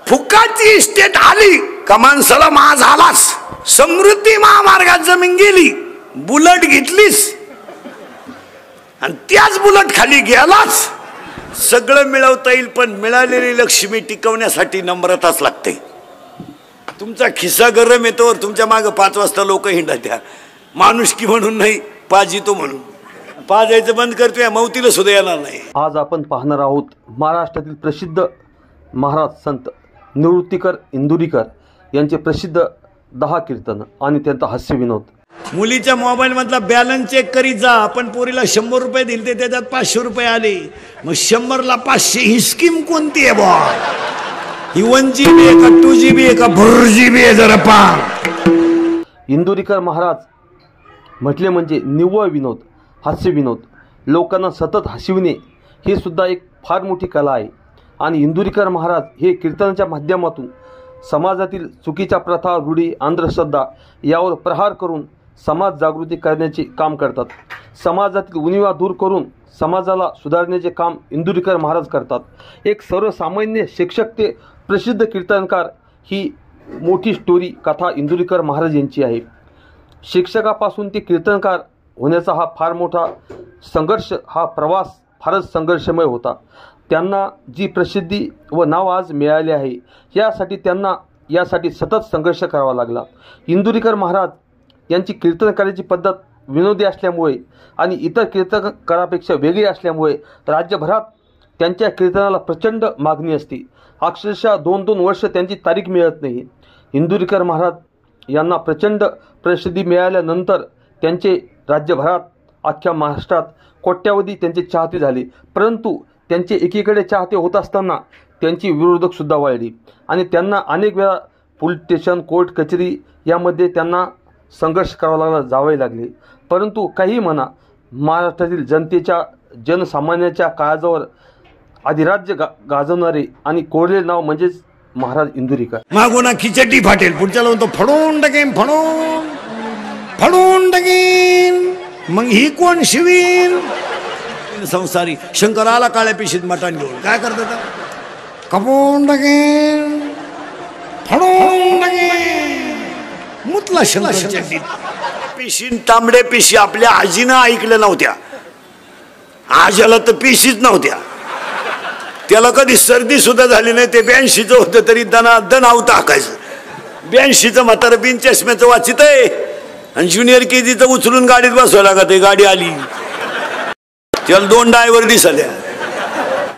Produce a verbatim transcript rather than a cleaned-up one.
फुकाची estate आली का माणसाला मा झालास. समृद्धी महामार्गात जमीन गेली, बुलट घेतलीस आणि त्याच बुलट खाली गेलाच, सगळं मिळवता येईल. पण मिळालेली लक्ष्मी टिकवण्यासाठी नम्रताच लागते. तुमचा खिस्सा गरम येतो, तुमच्या मागे पाच वाजता लोक हिंडत द्या, माणुसकी म्हणून नाही, पाजितो म्हणून. पाजायचं बंद करतोय, मौतीला सुद्धा येणार नाही. आज आपण पाहणार आहोत महाराष्ट्रातील प्रसिद्ध महाराज संत निवृत्तीकर इंदुरीकर यांचे प्रसिद्ध दहा कीर्तन आणि त्यांचा हास्य विनोद. मुलीच्या मोबाईल मधला बॅलन्स चेक करीत जा. आपण पोरीला शंभर रुपये दिले, त्याच्यात पाचशे रुपये आले, मग शंभरला पाचशे ही स्कीम कोणती आहे बा? ही वन जी बी आहे का टू जी बी आहे का फोर जी बी आहे? जरा पहा. इंदुरीकर महाराज म्हटले म्हणजे निव्वळ विनोद, हास्य विनोद, लोकांना सतत हसविणे ही सुद्धा एक फार मोठी कला आहे. आणि इंदुरीकर महाराज हे कीर्तनाच्या माध्यमातून समाजातील चुकीच्या प्रथा, रूढी, अंधश्रद्धा यावर प्रहार करून समाज जागृती करण्याचे काम करतात. समाजातील उणिवा दूर करून समाजाला सुधारण्याचे काम इंदुरीकर महाराज करतात. एक सर्वसामान्य शिक्षक ते प्रसिद्ध कीर्तनकार ही मोठी स्टोरी कथा इंदुरीकर महाराज यांची आहे. शिक्षकापासून ते कीर्तनकार होण्याचा हा फार मोठा संघर्ष, हा प्रवास फारच संघर्षमय होता. त्यांना जी प्रसिद्धी व नाव आज मिळाले आहे यासाठी त्यांना यासाठी सतत संघर्ष करावा लागला. इंदुरीकर महाराज यांची कीर्तन करायची पद्धत विनोदी असल्यामुळे आणि इतर कीर्तनकारापेक्षा वेगळी असल्यामुळे राज्यभरात त्यांच्या कीर्तनाला प्रचंड मागणी असते. अक्षरशः दोन दोन वर्ष त्यांची तारीख मिळत नाही. इंदुरीकर महाराज यांना प्रचंड प्रसिद्धी मिळाल्यानंतर त्यांचे राज्यभरात, अख्ख्या महाराष्ट्रात कोट्यावधी त्यांचे चाहते झाले. परंतु त्यांचे एकीकडे चाहते होत असताना त्यांची विरोधकसुद्धा वाढली आणि त्यांना अनेक वेळा पोलीस स्टेशन, कोर्ट कचेरी यामध्ये त्यांना संघर्ष करावा लागला, जावे लागले. परंतु काही म्हणा, महाराष्ट्रातील जनतेच्या, जनसामान्याच्या काळजावर अधिराज्य गा गाजवणारे आणि कोरले नाव म्हणजेच महाराज इंदुरीकर. मागोना खिचडी फाटेल, पुढच्या लावून तो फडून टाकेन, फडून फडून टाकेन, मग ही कोण शिवीन? संसारी शंकराला काळ्या पिशीत मटण घेऊन काय करतात? कपून टाकेन, फडून टाकेन, मुतला शंकर पिशीन. तांबडे पिशी आपल्या आजीनं ऐकल्या नव्हत्या. आज्याला तर पिशीच नव्हत्या. त्याला कधी सर्दी सुद्धा झाली नाही. ते ब्याऐंशीचं होतं तरी दना दन आवता हाकायचं. ब्याऐंशीचं म्हातारं बिन चष्म्याचं वाचित आहे आणि ज्युनियर के जीचं उचलून गाडीत बसवायला लागत. गाडी आली, त्याला दोन ड्रायव्हर दिसल्या.